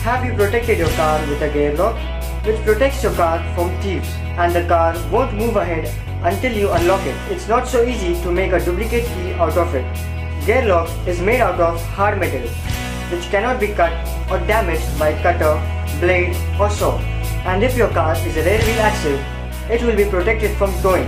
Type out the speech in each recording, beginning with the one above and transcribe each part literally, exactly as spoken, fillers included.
Have you protected your car with a gear lock, which protects your car from thieves, and the car won't move ahead until you unlock it? It's not so easy to make a duplicate key out of it. Gear lock is made out of hard metal, which cannot be cut or damaged by cutter, blade or saw. And if your car is a rear wheel axle, it will be protected from towing.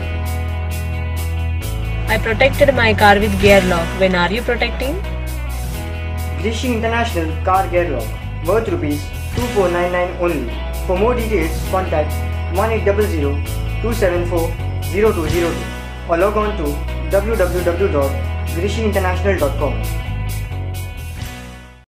I protected my car with gear lock. When are you protecting? Grishing International Car Gear Lock, worth rupees two four nine nine only. For more details, contact one eight zero zero, two seven four, zero two zero two or log on to w w w dot grishing international dot com.